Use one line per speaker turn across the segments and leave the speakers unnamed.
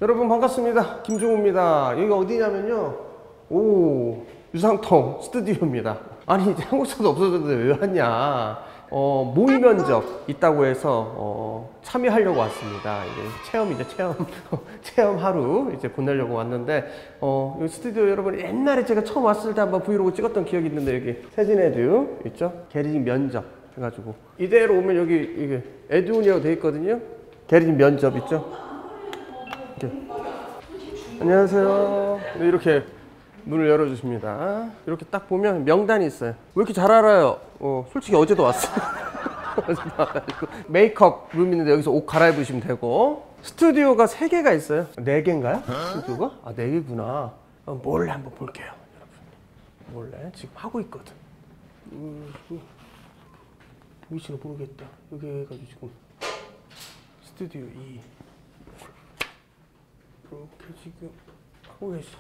여러분 반갑습니다. 김종우입니다. 여기가 어디냐면요, 유상통 스튜디오입니다. 아니 이제 한국사도 없어졌는데 왜 왔냐, 모의 면접 있다고 해서 참여하려고 왔습니다. 이제 체험이죠, 체험 하루 이제 보내려고 왔는데, 여기 스튜디오 여러분 옛날에 제가 처음 왔을 때 한번 브이로그 찍었던 기억이 있는데, 여기 세진에듀 있죠? 게리직 면접 해가지고 이대로 오면 여기 이게 에듀온이라고 되어 있거든요. 게리직 면접 있죠? 이렇게. 안녕하세요. 네, 이렇게 문을 열어주십니다. 이렇게 딱 보면 명단이 있어요. 왜 이렇게 잘 알아요? 솔직히 어제도 왔어요. 메이크업 룸인데 여기서 옷 갈아입으시면 되고, 스튜디오가 3개가 있어요. 4개인가요? 스튜디오가? 아, 4개구나. 몰래 한번 볼게요, 여러분. 몰래 지금 하고 있거든. 보이시나 모르겠다. 여기 해가지고 지금 스튜디오 2 이렇게 지금 하고 계시죠.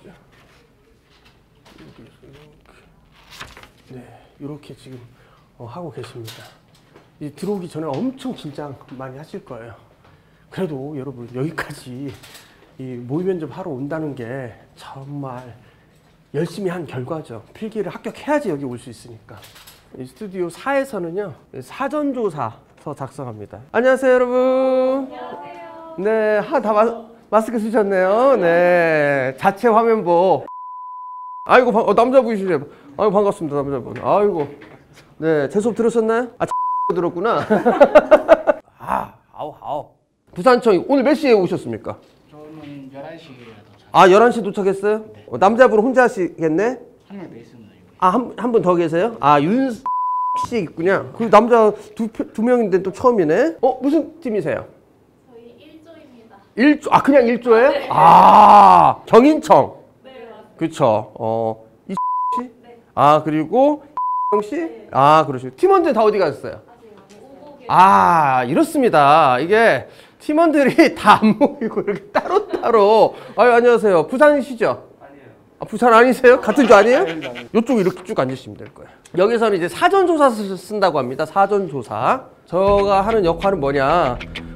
이렇게. 네, 이렇게 지금 하고 계십니다. 들어오기 전에 엄청 긴장 많이 하실 거예요. 그래도 여러분 여기까지 이 모의 면접 하러 온다는 게 정말 열심히 한 결과죠. 필기를 합격해야지 여기 올 수 있으니까. 이 스튜디오 4에서는요 사전조사서 작성합니다. 안녕하세요, 여러분.
안녕하세요.
네, 다 마스크 쓰셨네요. 네, 자체 화면보. 아이고, 남자분이시네요. 아이고, 반갑습니다, 남자분. 아이고. 네, 제 수업 들으셨나요? 아, 들었구나. 아우. 부산청 오늘 몇 시에 오셨습니까?
저는 11시에 도착.
아, 11시 도착했어요? 네. 남자분 혼자 하시겠네?
한 명 더 있습니다.
아, 한 분 더 계세요? 아, 씨 있구냐. 그 남자 두 명인데 또 처음이네. 무슨 팀이세요?
저희 1조입니다.
1조, 아, 그냥 1조예요?
네.
아, 경인청.
네, 맞습니다.
그쵸. 이 씨?
네.
아, 그리고 씨?
네.
아, 그러시고. 팀원들 다 어디 갔어요?
아직 오고 계세요.
아, 이렇습니다. 이게 팀원들이 다 안 모이고 이렇게 따로따로. 아유, 안녕하세요. 부산이시죠?
아니에요.
아, 부산 아니세요? 같은 조 아니에요? 이쪽 이렇게 쭉 앉으시면 될 거예요. 여기서는 이제 사전조사 쓴다고 합니다. 사전조사. 제가 하는 역할은 뭐냐,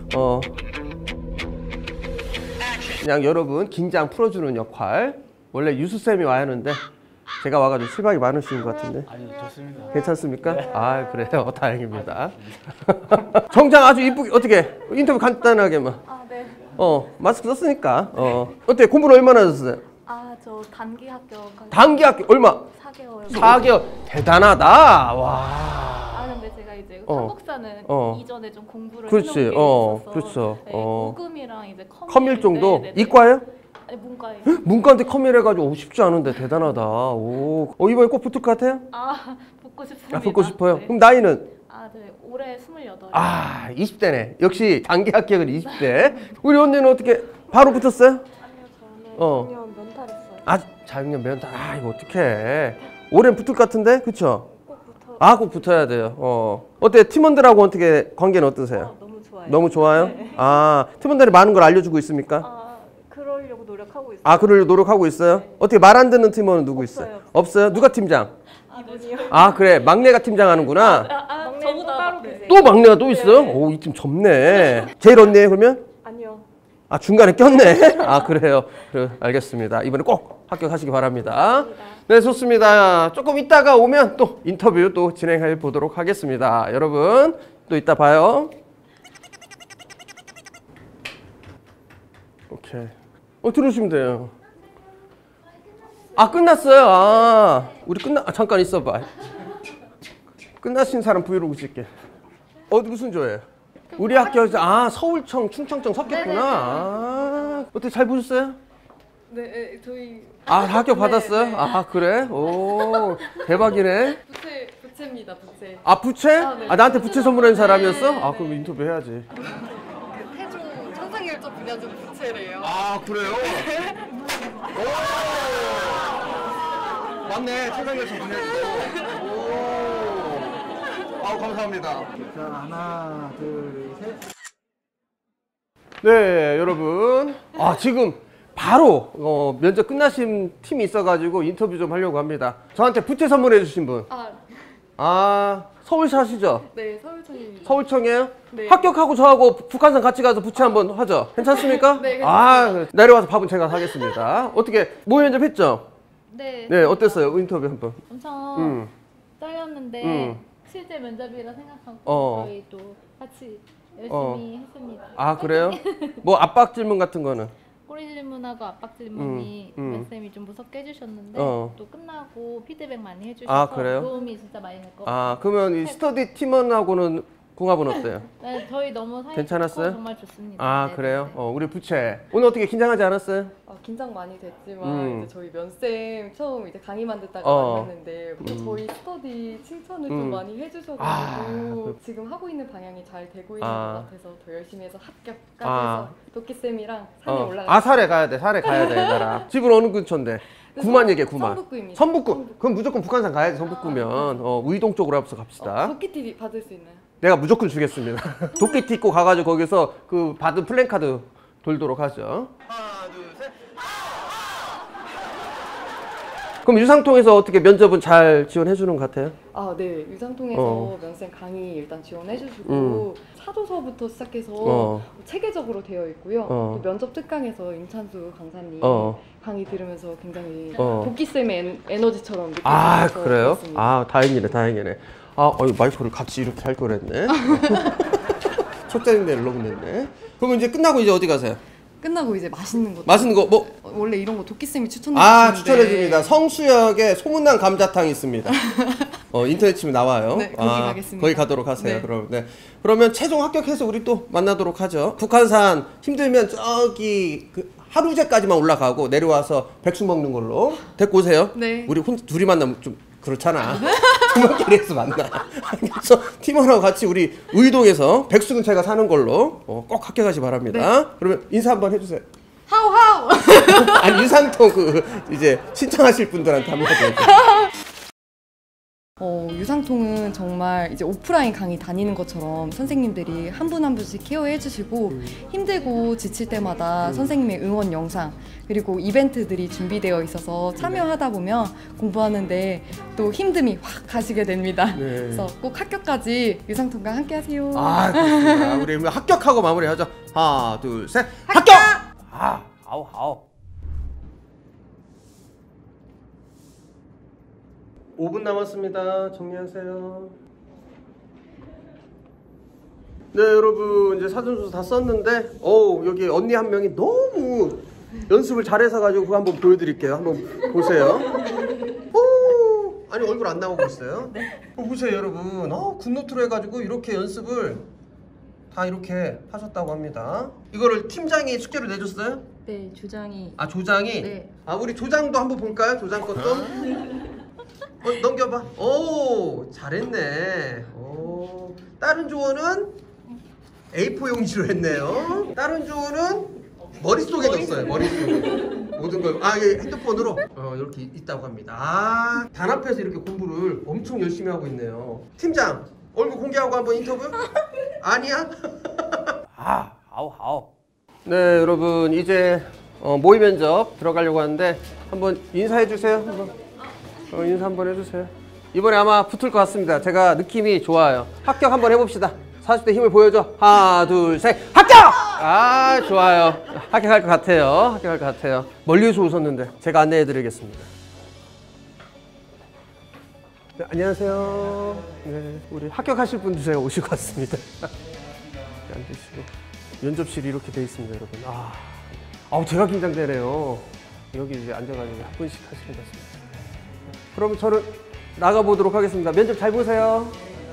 그냥 여러분 긴장 풀어주는 역할. 원래 유수쌤이 와야 하는데 제가 와가지고 실망이 많으신 것 같은데.
아니요, 좋습니다.
괜찮습니까? 네. 아, 그래요. 다행입니다. 정장 아주 이쁘게, 어떻게 인터뷰 간단하게만.
아, 네.
마스크 썼으니까. 어때, 공부는 얼마나 하셨어요?
아, 저 단기 학교.
단기 학교 얼마?
4개월.
4개월. 대단하다. 와.
아, 근데 제가 이제 한국사는 이전에 좀 공부를
그렇지.
해놓은 게 있어서.
그렇죠.
네, 고금이랑 이제
커밀 정도?
네.
이과예요?
아니, 문과예요.
문과인데 커밀 해가지고 쉽지 않은데 대단하다. 오. 이번에 꼭 붙을 것 같아요?
아, 붙고 싶습니다.
아, 붙고 싶어요?
네.
그럼 나이는?
아, 네. 올해 28.
아, 20대네. 역시 단기 합격은 20대. 우리 언니는 어떻게 바로 붙었어요?
아니요, 저는 작년 면탈했어요.
아, 작년 면탈. 아, 이거 어떡해. 올해는 붙을 것 같은데? 그쵸?
꼭 붙어.
아, 꼭 붙어야 돼요. 어때? 팀원들하고 어떻게 관계는 어떠세요?
너무 좋아요.
너무 좋아요?
네.
아, 팀원들이 많은 걸 알려주고 있습니까?
아, 그러려고 노력하고 있어요.
아, 그러려고 노력하고 있어요?
네.
어떻게 말 안 듣는 팀원은 누구
없어요.
있어요? 없어요? 누가 팀장?
이분이요.
아, 그래. 막내가 팀장 하는구나.
저보다 따로 계세요.
또 막내가 또 있어요? 오, 이 팀 젊네. 제일 언니예요, 그러면?
아니요.
아, 중간에 꼈네. 아, 그래요. 그래, 알겠습니다. 이번에 꼭 합격하시기 바랍니다. 네, 좋습니다. 조금 이따가 오면 또 인터뷰 또 진행해 보도록 하겠습니다. 여러분, 또 이따 봐요. 오케이. 들어오시면 돼요. 아, 끝났어요. 아, 우리 잠깐 있어봐. 끝나신 사람 브이로그 찍게. 무슨 조예요? 우리 학교, 서울청, 충청청 섞였구나. 아, 어떻게 잘 보셨어요?
네, 저희
합격 받았어요?
네.
아, 그래? 오, 대박이네.
부채입니다, 부채.
아, 부채?
네.
나한테 부채 선물한 사람이었어?
네.
아, 그럼 인터뷰 해야지.
태종 천상일조 분야중 부채래요.
아, 그래요? 오! 맞네, 최상위에서 보내주고. 오! 아우, 감사합니다.
자, 하나, 둘, 셋.
네, 여러분. 지금 바로 면접 끝나신 팀이 있어가지고 인터뷰 좀 하려고 합니다. 저한테 부채 선물해 주신 분. 아, 서울 사시죠?
네, 서울청입니다.
서울청이에요?
네.
합격하고 저하고 북한산 같이 가서 부채 한번 하죠. 괜찮습니까?
네,
아, 내려와서 밥은 제가 사겠습니다. 어떻게 모의 면접 했죠?
네.
네, 어땠어요? 인터뷰 한번.
엄청 떨렸는데
음.
실제 면접이라 생각하고
어.
저희 또 같이 열심히 했습니다.
아, 그래요? 뭐 압박 질문 같은 거는?
꼬리 질문하고 압박 질문이 쌤이 좀 무섭게 해주셨는데 또 끝나고 피드백 많이 해주셔서
아, 그래요?
도움이 진짜 많이 될 것 같아요.
아, 그러면 이 스터디 팀원하고는 궁합은 어때요?
네, 저희 너무 사이
괜찮았어요?
좋고 정말 좋습니다.
아,
네,
그래요?
네, 네.
우리 부채. 오늘 어떻게 긴장하지 않았어요?
긴장 많이 됐지만 이제 저희 면쌤 처음 이제 강의만 듣다가
어.
만났는데 저희 스터디 칭찬을 좀 많이 해주셔가지고 지금 하고 있는 방향이 잘 되고 있는 것 같아서 더 열심히 해서 합격까지 해서 도끼쌤이랑 산에 올라가.
아, 살에 가야 돼. 살에 가야 돼, 나랑. 집은 어느 근처인데? 구만 얘기해, 구만.
성북구입니다.
선북구. 그럼 무조건 북한산 가야지, 선북구면. 우이동 쪽으로 앞서 갑시다.
도끼TV 받을 수 있나요?
내가 무조건 주겠습니다. 도끼티 입고 가가지고 거기서 그 받은 플랜카드 돌도록 하죠. 하나, 둘, 셋. 그럼 유상통에서 어떻게 면접은 잘 지원해 주는 것 같아요?
아, 네. 유상통에서 면쌤 강의 일단 지원해주시고 사도서부터 시작해서 체계적으로 되어 있고요. 또 면접 특강에서 임찬수 강사님 강의 들으면서 굉장히 도끼쌤의 에너지처럼 느껴져서
아, 그래요?
좋았습니다.
아, 다행이네, 다행이네. 아, 마이크를 같이 이렇게 할 거랬네. 첫째인데 일러보냈네. 그러면 이제 끝나고 이제 어디 가세요?
끝나고 이제 맛있는 거.
맛있는 거 뭐?
원래 이런 거 도끼쌤이 추천해
아,
주시는데.
추천해 줍니다. 성수역에 소문난 감자탕이 있습니다. 인터넷 치면 나와요.
네, 거기 가겠습니다.
거기 가도록 하세요.
네.
그럼 네. 그러면 최종 합격해서 우리 또 만나도록 하죠. 북한산 힘들면 저기 그 하루제까지만 올라가고 내려와서 백숙 먹는 걸로 데리고 오세요.
네.
우리 둘이 만나면 좀 그렇잖아. 팀원끼리에서 만나. 그래서 팀원하고 같이 우리 의동에서 백숙은 제가 사는 걸로 꼭 합격하시 바랍니다.
네.
그러면 인사 한번 해주세요.
하우.
아니, 유상통 이제 신청하실 분들한테 한번 해주세요.
유상통은 정말 이제 오프라인 강의 다니는 것처럼 선생님들이 한 분 한 분씩 케어해 주시고 힘들고 지칠 때마다 선생님의 응원 영상 그리고 이벤트들이 준비되어 있어서 참여하다 보면 공부하는데 또 힘듦이 확 가시게 됩니다.
네.
그래서 꼭 합격까지 유상통과 함께 하세요.
아, 그렇습니다. 우리 합격하고 마무리하죠. 하나, 둘, 셋. 합격! 아우. 5분 남았습니다. 정리하세요. 네, 여러분 이제 사전수서 다 썼는데 여기 언니 한 명이 너무 연습을 잘해서 가지고 그거 한번 보여드릴게요. 한번 보세요. 아니, 얼굴 안 나오고 있어요? 네. 보세요, 여러분. 굿노트로 해가지고 이렇게 연습을 다 이렇게 하셨다고 합니다. 이거를 팀장이 숙제로 내줬어요?
네, 조장이.
아, 조장이?
네.
아, 우리 조장도 한번 볼까요? 조장 것도? 넘겨봐. 오, 잘했네. 다른 조언은 A4 용지로 했네요. 다른 조언은 머릿속에 넣었어요. 머릿속에. 모든 걸. 이게 핸드폰으로 이렇게 있다고 합니다. 단합해서 이렇게 공부를 엄청 열심히 하고 있네요. 팀장, 얼굴 공개하고 한번 인터뷰? 아니야? 아우. 네, 여러분 이제 모의 면접 들어가려고 하는데 한번 인사해 주세요. 인사 한번 해주세요. 이번에 아마 붙을 것 같습니다. 제가 느낌이 좋아요. 합격 한번 해봅시다. 40대 힘을 보여줘. 하나, 둘, 셋. 합격! 아, 좋아요. 합격할 것 같아요. 멀리서 오셨는데 제가 안내해드리겠습니다. 네, 안녕하세요. 네, 우리 합격하실 분들 제가 오시고 왔습니다. 앉으시고. 면접실이 이렇게 돼 있습니다, 여러분. 제가 긴장되네요. 여기 이제 앉아가지고 한 분씩 하시는 것 같습니다. 그럼 저는 나가보도록 하겠습니다. 면접 잘 보세요.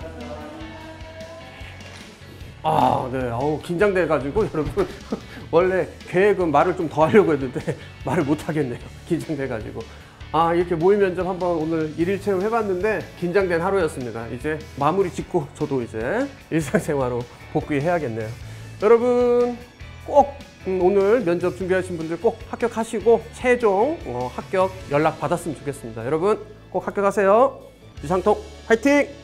네. 긴장돼가지고 여러분 원래 계획은 말을 좀 더 하려고 했는데 말을 못 하겠네요. 긴장돼가지고. 이렇게 모의 면접 한번 오늘 일일 체험 해봤는데 긴장된 하루였습니다. 이제 마무리 짓고 저도 이제 일상생활로 복귀해야겠네요. 여러분 꼭 오늘 면접 준비하신 분들 꼭 합격하시고 최종 합격 연락 받았으면 좋겠습니다. 여러분 꼭 합격하세요. 유상통 화이팅!